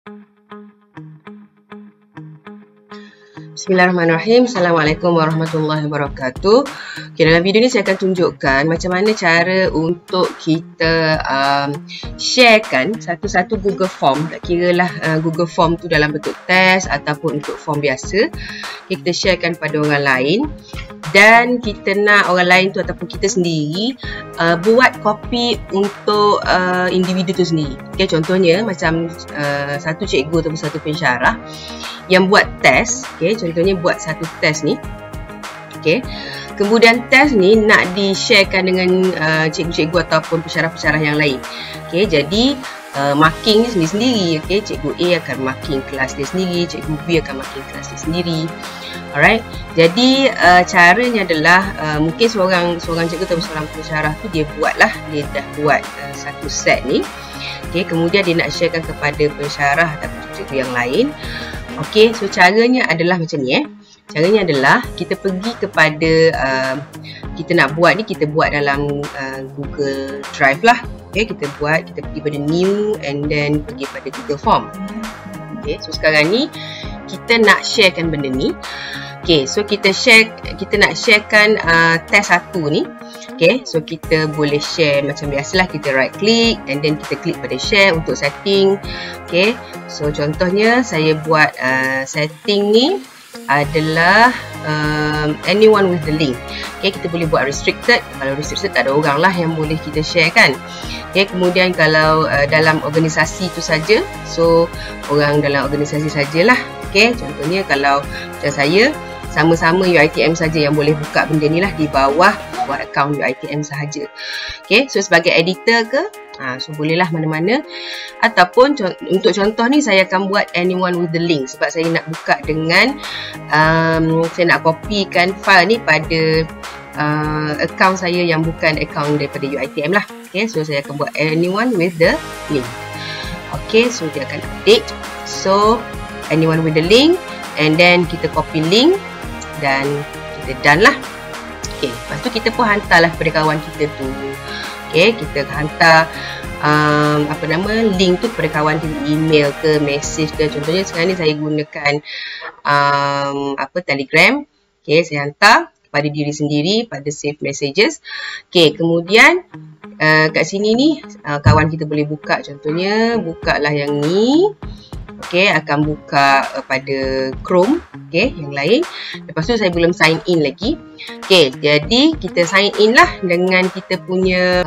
Bismillahirrahmanirrahim. Assalamualaikum warahmatullahi wabarakatuh. Okay, dalam video ni saya akan tunjukkan macam mana cara untuk kita sharekan satu-satu Google Form. Tak kira lah Google Form tu dalam bentuk test ataupun untuk form biasa. Kita sharekan pada orang lain. Dan kita nak orang lain tu ataupun kita sendiri buat kopi untuk individu tu sendiri. Okay, contohnya macam satu cikgu ataupun satu pensyarah yang buat test. Okay, contohnya buat satu test ni. Okay, kemudian test ni nak di-sharekan dengan cikgu-cikgu ataupun pensyarah-pensyarah yang lain. Okay, jadi marking ni sendiri-sendiri. Okay, cikgu A akan marking kelas dia sendiri, cikgu B akan marking kelas dia sendiri. Alright, jadi caranya adalah mungkin seorang cikgu atau seorang pensyarah tu dia dah buat satu set ni. Okay, kemudian dia nak sharekan kepada pensyarah ataupun cikgu yang lain. Okay, so caranya adalah macam ni Caranya adalah kita pergi kepada kita nak buat ni, kita buat dalam Google Drive lah. Okay, kita pergi pada new and then pergi pada Google Form. Okay, so sekarang ni kita nak sharekan benda ni. Okay, so kita nak sharekan test 1 ni. Okay, so kita boleh share macam biasalah, kita right click and then kita klik pada share untuk setting. Okay, so contohnya saya buat setting ni adalah anyone with the link. Okay, kita boleh buat restricted. Kalau restricted tak ada orang lah yang boleh kita share kan. Okay, kemudian kalau dalam organisasi tu saja, so orang dalam organisasi sajalah. Okay, contohnya kalau macam saya, sama-sama UiTM saja yang boleh buka benda ni lah di bawah buat akaun UiTM sahaja. Okay, so sebagai editor ke, so bolehlah mana-mana. Ataupun untuk contoh ni saya akan buat anyone with the link sebab saya nak buka dengan saya nak copykan file ni pada akaun saya yang bukan akaun daripada UiTM lah. Okay, so saya akan buat anyone with the link. Okay, so dia akan update. So anyone with the link and then kita copy link dan kita done lah. Okay, lepas tu kita pun hantarlah kepada kawan kita tu. Okay, kita hantar link tu kepada kawan kita, email ke, message ke. Contohnya sekarang ni saya gunakan Telegram. Okay, saya hantar kepada diri sendiri pada save messages. Okay, kemudian kat sini ni kawan kita boleh buka. Contohnya bukalah yang ni. Okay, akan buka pada Chrome. Okay, yang lain. Lepas tu saya belum sign in lagi. Okay, jadi kita sign in lah dengan kita punya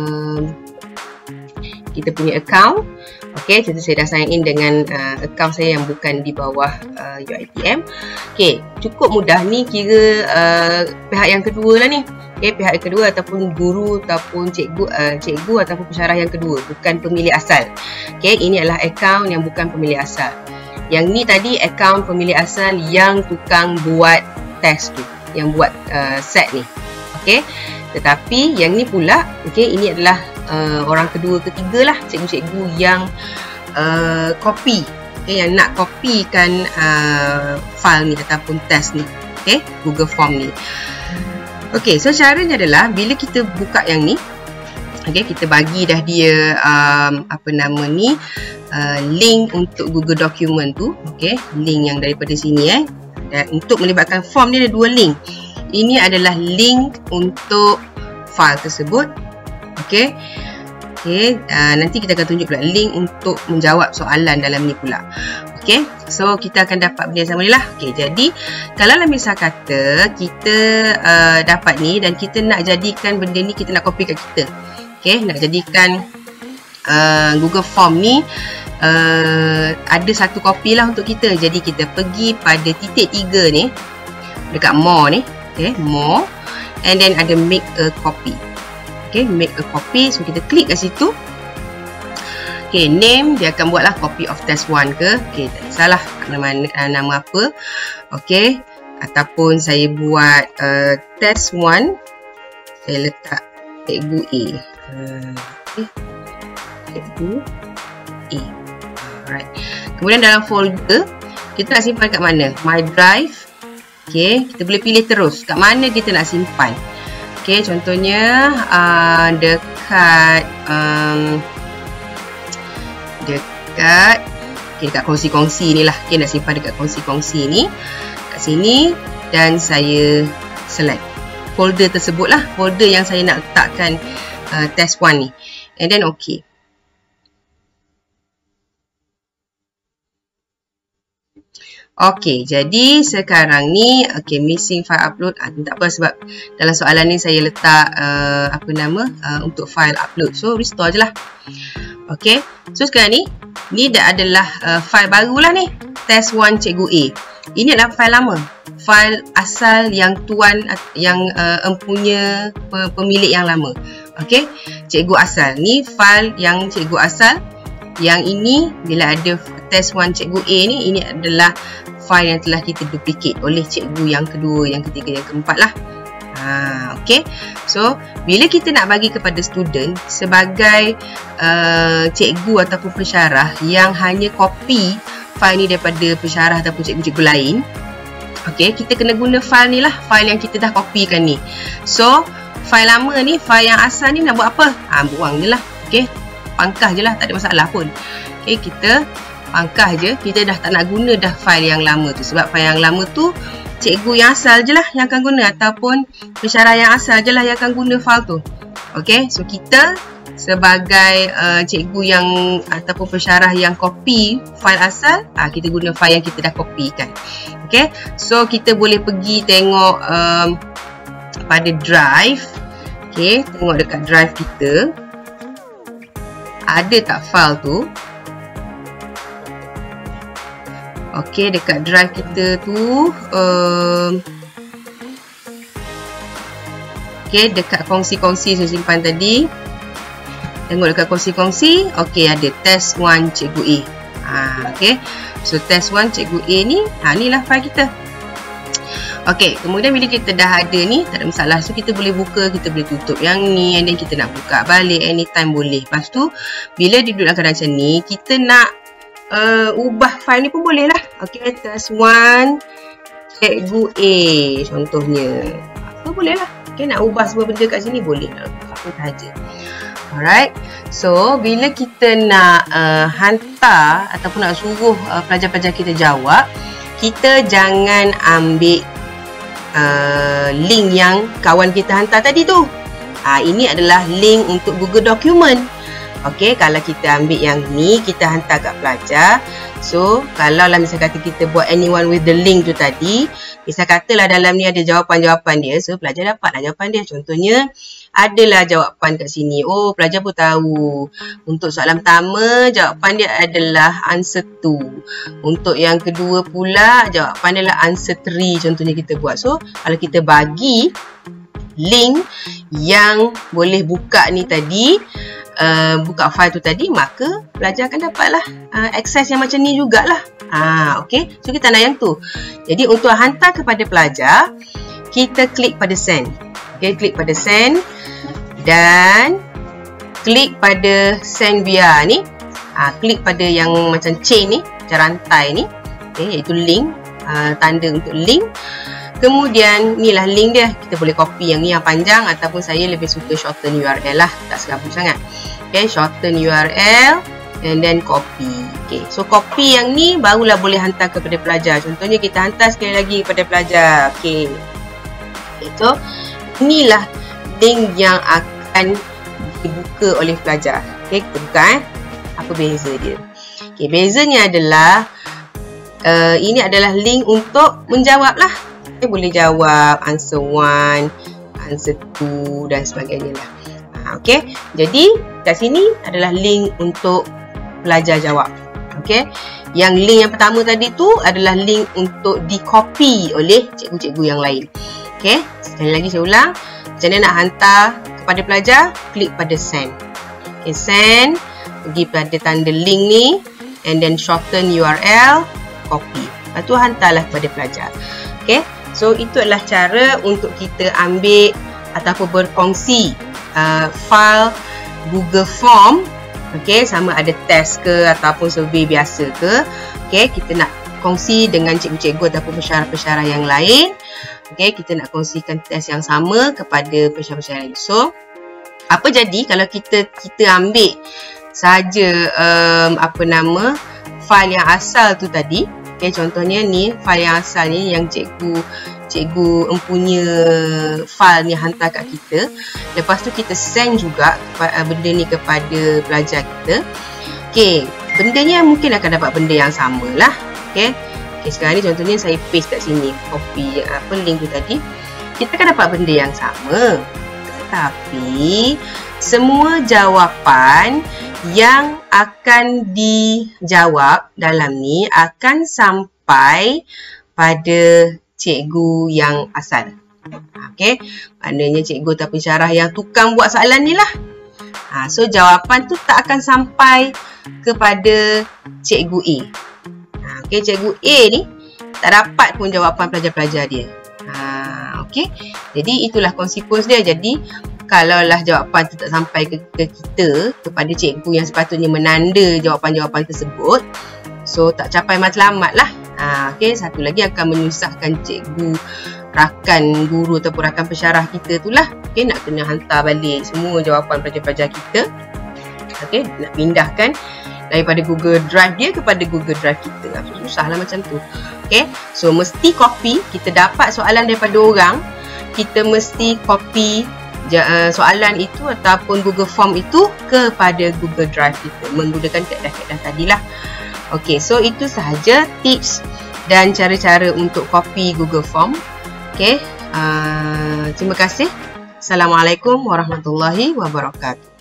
account. Okay, jadi saya dah sign in dengan account saya yang bukan di bawah UiTM. Okay, cukup mudah ni, kira pihak yang kedua lah ni. Okay, pihak yang kedua ataupun guru ataupun cikgu ataupun pensyarah yang kedua, bukan pemilih asal. Okay, ini adalah akaun yang bukan pemilih asal. Yang ni tadi akaun pemilih asal yang tukang buat test tu, yang buat set ni. Okay, tetapi yang ni pula, okay, ini adalah orang kedua ketiga lah, cikgu-cikgu yang copy, okay, yang nak copykan file ni ataupun test ni. Okay, Google Form ni. Okay, so caranya adalah bila kita buka yang ni, okay, kita bagi dah dia link untuk Google Document tu. Okay, link yang daripada sini dan untuk melibatkan form ni ada 2 link. Ini adalah link untuk file tersebut. Okay, nanti kita akan tunjuk pula link untuk menjawab soalan dalam ni pula. Okay, so kita akan dapat benda yang sama ni lah. Okay, jadi kalau misal kata kita dapat ni dan kita nak jadikan benda ni, kita nak copy kat kita. Okay, nak jadikan Google Form ni ada satu copy lah untuk kita. Jadi kita pergi pada titik 3 ni, dekat more ni. Okay, more, and then ada make a copy. Okay, make a copy. So kita klik kat situ. Okay, name dia akan buatlah copy of test 1 ke. Okay, tak kisahlah nama apa. Okay, ataupun saya buat test 1, saya letak cikgu A. Okay, cikgu A. Alright. Kemudian dalam folder kita nak simpan kat mana? My Drive. Okay, kita boleh pilih terus kat mana kita nak simpan. Okay, contohnya dekat Okay, dekat kongsi-kongsi ni lah. Okay, nak simpan dekat kongsi-kongsi ni. Kat sini. Dan saya select folder tersebut lah. Folder yang saya nak letakkan test 1 ni. And then okay. Okay, jadi sekarang ni missing file upload. Tak apa sebab dalam soalan ni saya letak untuk file upload. So restore je lah. Okay, so sekarang ni dah adalah file baru lah ni. Test 1 Cikgu A. Ini adalah file lama. File asal yang tuan yang empunya pemilik yang lama. Okay, cikgu asal. Ni file yang cikgu asal. Yang ini bila ada test 1 Cikgu A ni, ini adalah file yang telah kita duplicate oleh cikgu yang kedua, yang ketiga, yang keempat lah. Okay. So, bila kita nak bagi kepada student sebagai cikgu ataupun pensyarah yang hanya copy file ni daripada pensyarah ataupun cikgu-cikgu lain, okay, kita kena guna file ni lah, file yang kita dah copykan ni. So, file lama ni, file yang asal ni nak buat apa? Buang je lah. Okay. Pangkah je lah, tak ada masalah pun. Okay, kita pangkah je. Kita dah tak nak guna dah file yang lama tu. Sebab file yang lama tu, cikgu yang asal je lah yang akan guna. Ataupun pensyarah yang asal je lah yang akan guna file tu. Okay, so kita sebagai cikgu yang ataupun pensyarah yang copy file asal, kita guna file yang kita dah copy kan. Okay, so kita boleh pergi tengok pada drive. Okay, tengok dekat drive kita. Ada tak file tu? Okey, dekat drive kita tu okey, dekat kongsi-kongsi saya simpan tadi. Tengok dekat kongsi-kongsi. Okey, ada test 1 Cikgu A. Okey. So test 1 Cikgu A ni, inilah file kita. Okey, kemudian bila kita dah ada ni, tak ada masalah. So, kita boleh buka, kita boleh tutup yang ni. And then kita nak buka balik anytime boleh. Lepas tu, bila dia duduk dalam keadaan macam ni, kita nak ubah file ni pun boleh lah. Okey, test 1 Cikgu A contohnya. So, boleh lah. Okey, nak ubah semua benda kat sini, boleh lah. Apa sahaja. Alright. So, bila kita nak hantar ataupun nak suruh pelajar-pelajar kita jawab, kita jangan ambil link yang kawan kita hantar tadi tu. Ini adalah link untuk Google Document. Okey, kalau kita ambil yang ni, kita hantar kat pelajar. So, kalau lah misal kata kita buat anyone with the link tu tadi, misal katalah dalam ni ada jawapan-jawapan dia. So, pelajar dapatlah jawapan dia. Contohnya, adalah jawapan kat sini. Oh, pelajar pun tahu. Untuk soalan pertama, jawapan dia adalah answer 2. Untuk yang kedua pula, jawapan dia adalah answer 3. Contohnya kita buat. So, kalau kita bagi link yang boleh buka ni tadi, buka file tu tadi, maka pelajar akan dapatlah akses yang macam ni jugalah. Okay. So, kita nak yang tu. Jadi, untuk hantar kepada pelajar, kita klik pada send. Okay, klik pada send. Dan klik pada send via ni. Klik pada yang macam chain ni, macam rantai ni. Okay, iaitu link. Tanda untuk link. Kemudian inilah link dia. Kita boleh copy yang ni yang panjang, ataupun saya lebih suka shorten URL lah. Tak serabut sangat. Okay, shorten URL and then copy. Okay, so copy yang ni barulah boleh hantar kepada pelajar. Contohnya kita hantar sekali lagi kepada pelajar. Okay, so inilah link yang akan dibuka oleh pelajar. Okay, kita buka apa beza dia. Okay, bezanya adalah ini adalah link untuk menjawab lah. Okay, boleh jawab answer 1, answer 2 dan sebagainya lah. Okay, jadi kat sini adalah link untuk pelajar jawab. Okay, yang link yang pertama tadi tu adalah link untuk di-copy oleh cikgu-cikgu yang lain. Okay, sekali lagi saya ulang. Macam mana nak hantar kepada pelajar? Klik pada send. Okay, send. Pergi pada tanda link ni. And then shorten URL. Copy. Lepas tu hantarlah kepada pelajar. Okay, so itu adalah cara untuk kita ambil ataupun berkongsi file Google Form. Okay, sama ada test ke ataupun survey biasa ke. Okay, kita nak kongsi dengan cikgu-cikgu ataupun pensyarah-pensyarah yang lain. Okay, kita nak kongsikan test yang sama kepada pensyarah-pensyarah lain. So, apa jadi kalau kita ambil saja file yang asal tu tadi. Okay, contohnya ni file yang asal ni yang cikgu punya file ni hantar kat kita. Lepas tu kita send juga benda ni kepada pelajar kita. Okay, bendanya mungkin akan dapat benda yang sama lah. Okay, sekarang ni contohnya saya paste kat sini, copy link tu tadi. Kita akan dapat benda yang sama. Tetapi semua jawapan yang akan dijawab dalam ni akan sampai pada cikgu yang asal. Okey, maknanya cikgu atau pensyarah yang tukang buat soalan ni lah. So jawapan tu tak akan sampai kepada cikgu A. Okey, cikgu A ni tak dapat pun jawapan pelajar-pelajar dia. Okey, jadi itulah konsekuens dia. Jadi kalaulah jawapan tu tak sampai ke kita, kepada cikgu yang sepatutnya menanda jawapan-jawapan tersebut, so tak capai matlamat lah. Okay, satu lagi akan menyusahkan cikgu, rakan guru ataupun rakan pensyarah kita tu lah. Okay, nak kena hantar balik semua jawapan pelajar-pelajar kita. Okay, nak pindahkan daripada Google Drive dia kepada Google Drive kita. Susah lah macam tu. Okay, so mesti copy. Kita dapat soalan daripada orang, kita mesti copy soalan itu ataupun Google Form itu kepada Google Drive kita menggunakan kaedah-kaedah tadilah. Okey, so itu sahaja tips dan cara-cara untuk copy Google Form. Okey, terima kasih. Assalamualaikum warahmatullahi wabarakatuh.